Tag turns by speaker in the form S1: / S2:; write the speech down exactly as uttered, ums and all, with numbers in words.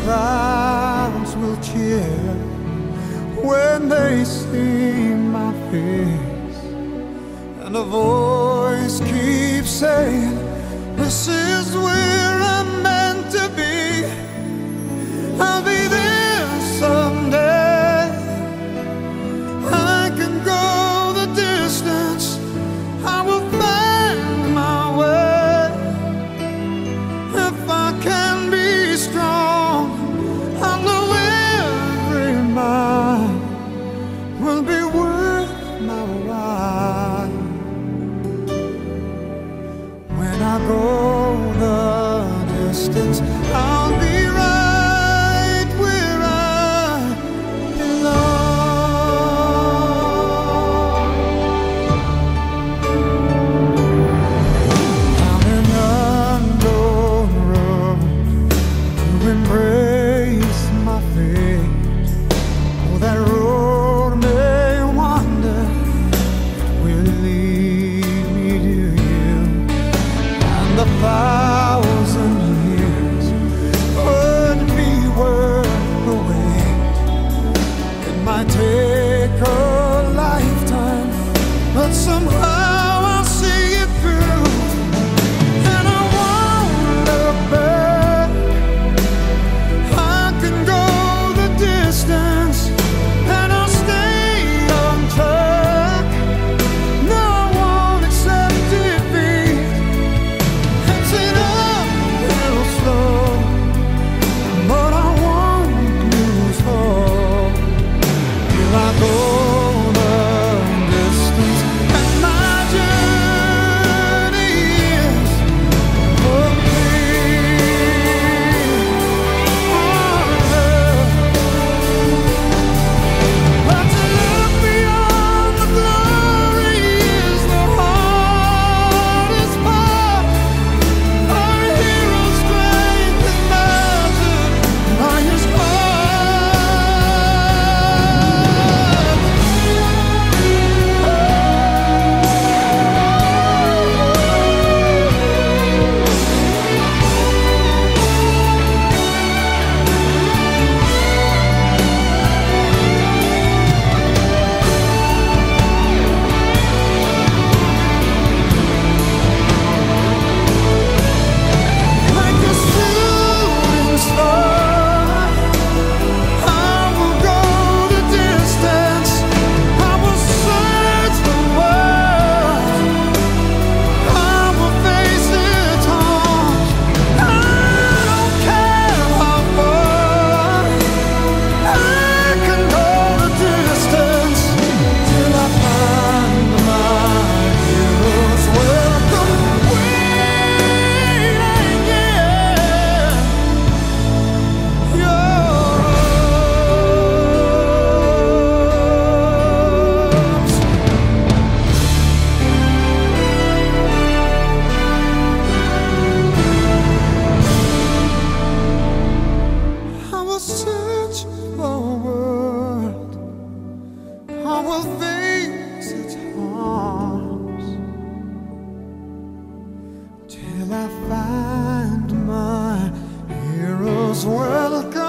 S1: crowds will cheer when they see my face, and a voice keeps saying, this is where I'm meant to be. I'll be there someday. I can go the distance. I will find my way. If I can be strong, I'll know every mile will be worth my while. When I go the distance, I'll be right where I belong. I'm an unknown road to embrace my fate. Oh, that road may wander, it will lead me to you. And the thousand years would be worth the wait. It might take a lifetime, but somehow I'll see it through. And I won't look back. I can go the distance, and I'll stay on track. No, I won't accept defeat. It's an uphill slope, but I won't lose hope. Till I go the distance, and my journey is complete. But to look beyond the glory is the hardest part. Our hero's strength is measured by his heart. Like a shooting star, I will go the distance. I will search the world. I will face its harms. I don't care how far. I can go the distance till I find my hero's welcome waiting. Yeah, yours. I will search for a world. I will face its harms till I find my hero's welcome.